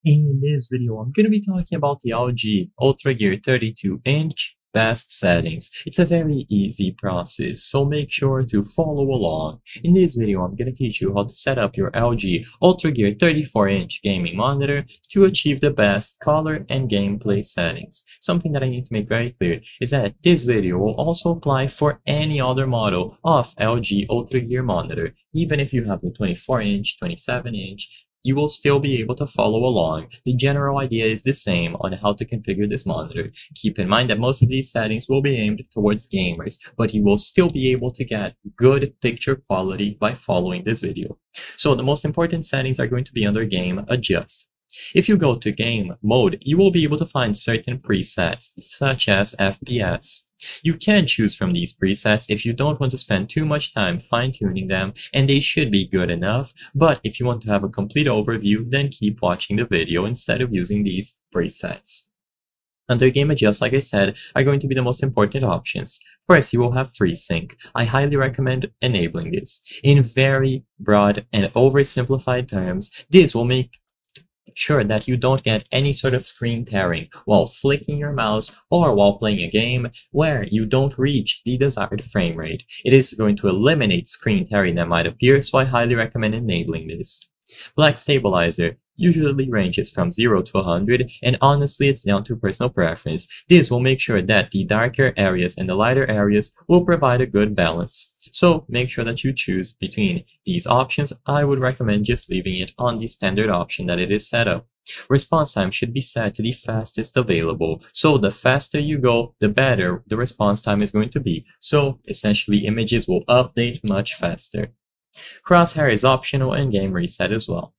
In this video, I'm going to be talking about the LG Ultra Gear 32-inch best settings. It's a very easy process, so make sure to follow along. In this video, I'm going to teach you how to set up your LG Ultra Gear 34-inch gaming monitor to achieve the best color and gameplay settings. Something that I need to make very clear is that this video will also apply for any other model of LG Ultra Gear monitor. Even if you have the 24-inch, 27-inch, you will still be able to follow along. The general idea is the same on how to configure this monitor. Keep in mind that most of these settings will be aimed towards gamers, but you will still be able to get good picture quality by following this video. So the most important settings are going to be under Game Adjust. If you go to Game Mode, you will be able to find certain presets, such as FPS. You can choose from these presets if you don't want to spend too much time fine-tuning them, and they should be good enough, but if you want to have a complete overview, then keep watching the video instead of using these presets. Under Game Adjust, like I said, are going to be the most important options. First, you will have FreeSync. I highly recommend enabling this. In very broad and oversimplified terms, this will make sure that you don't get any sort of screen tearing while flicking your mouse or while playing a game where you don't reach the desired frame rate. It is going to eliminate screen tearing that might appear, so I highly recommend enabling this. Black Stabilizer usually ranges from 0 to 100, and honestly it's down to personal preference. This will make sure that the darker areas and the lighter areas will provide a good balance. So make sure that you choose between these options. I would recommend just leaving it on the standard option that it is set up. Response time should be set to the fastest available. So the faster you go, the better the response time is going to be. So essentially images will update much faster. Crosshair is optional and game reset as well.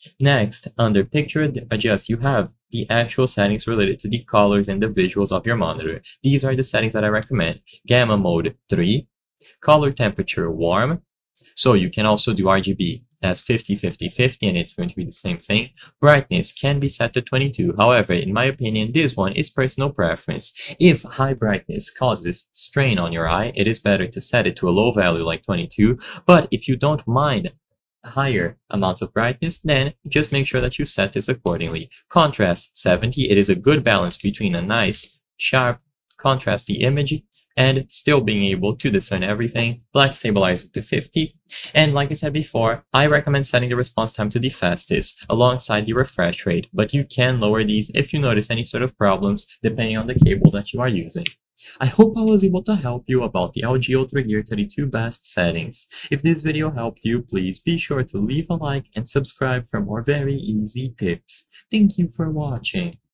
Next, under Picture Adjust, you have the actual settings related to the colors and the visuals of your monitor. These are the settings that I recommend. Gamma Mode 3, Color Temperature Warm, so you can also do RGB as 50-50-50 and it's going to be the same thing. Brightness can be set to 22, however, in my opinion, this one is personal preference. If high brightness causes strain on your eye, it is better to set it to a low value like 22, but if you don't mind higher amounts of brightness, then just make sure that you set this accordingly. Contrast 70, it is a good balance between a nice, sharp, contrasty image and still being able to discern everything. Black Stabilizer to 50, and like I said before, I recommend setting the response time to the fastest alongside the refresh rate, but you can lower these if you notice any sort of problems depending on the cable that you are using. I hope I was able to help you about the LG Ultra Gear 32 best settings. If this video helped you, please be sure to leave a like and subscribe for more very easy tips. Thank you for watching.